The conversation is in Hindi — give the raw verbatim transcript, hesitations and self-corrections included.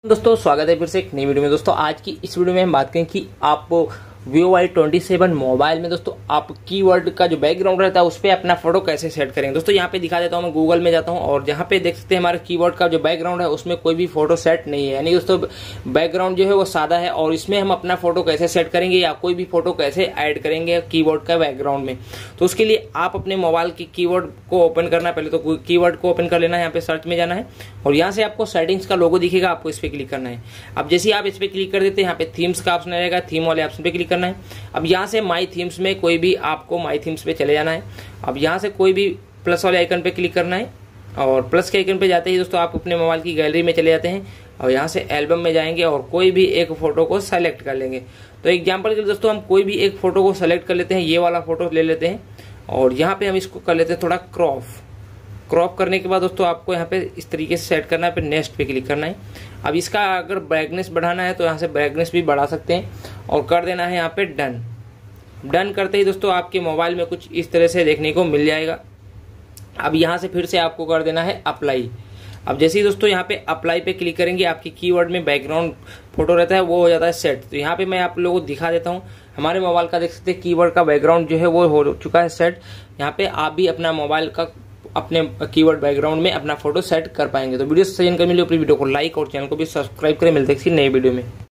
दोस्तों स्वागत है फिर से एक नई वीडियो में। दोस्तों आज की इस वीडियो में हम बात करें कि आप Vivo Y twenty seven mobile में दोस्तों आप कीवर्ड का जो बैकग्राउंड रहता है उस पर अपना फोटो कैसे सेट करेंगे। दोस्तों यहाँ पे दिखा देता हूँ, मैं गूगल में जाता हूँ और यहाँ पे देख सकते हैं हमारे कीवर्ड का जो बैकग्राउंड है उसमें कोई भी फोटो सेट नहीं है, यानी दोस्तों बैकग्राउंड जो है वो सादा है। और इसमें हम अपना फोटो कैसे सेट करेंगे या कोई भी फोटो कैसे ऐड करेंगे कीवर्ड का बैकग्राउंड में, तो उसके लिए आप अपने मोबाइल की कीवर्ड को ओपन करना है। पहले तो कीवर्ड को ओपन कर लेना है, यहाँ पे सर्च में जाना है और यहाँ से आपको सेटिंग्स का लोगो दिखेगा, आपको इस पर क्लिक करना है। अब जैसे आप इस पर क्लिक कर देते हैं यहाँ पे थीम्स का ऑप्शन रहेगा, थीम वाले ऑप्शन पे क्लिक करना है। अब यहाँ से माई थीम्स में कोई भी आपको माई थीम्स पे चले जाना है। अब यहाँ से कोई भी प्लस वाले आइकन पे क्लिक करना है और प्लस के आइकन पे जाते ही दोस्तों आप अपने मोबाइल की गैलरी में चले जाते हैं और यहाँ से एल्बम में जाएंगे और कोई भी एक फोटो को सेलेक्ट कर लेंगे। तो एग्जाम्पल के लिए दोस्तों हम कोई भी एक फोटो को सेलेक्ट कर लेते हैं, ये वाला फोटो ले लेते हैं और यहाँ पे हम इसको कर लेते हैं थोड़ा क्रॉप। क्रॉप करने के बाद दोस्तों आपको यहाँ पे इस तरीके से सेट करना है, फिर नेक्स्ट पे क्लिक करना है। अब इसका अगर ब्राइटनेस बढ़ाना है तो यहाँ से ब्राइटनेस भी बढ़ा सकते हैं और कर देना है यहाँ पे डन। डन करते ही दोस्तों आपके मोबाइल में कुछ इस तरह से देखने को मिल जाएगा। अब यहाँ से फिर से आपको कर देना है अप्लाई। अब जैसे ही दोस्तों यहाँ पे अप्लाई पे क्लिक करेंगे आपकी कीवर्ड में बैकग्राउंड फोटो रहता है वो हो जाता है सेट। तो यहाँ पे मैं आप लोगों को दिखा देता हूँ, हमारे मोबाइल का देख सकते हैं कीवर्ड का बैकग्राउंड जो है वो हो चुका है सेट। यहाँ पे आप भी अपना मोबाइल का अपने कीवर्ड बैकग्राउंड में अपना फोटो सेट कर पाएंगे। तो वीडियो सजेशन कर मिले अपनी वीडियो को लाइक और चैनल को भी सब्सक्राइब करें। मिलते हैं किसी नई वीडियो में।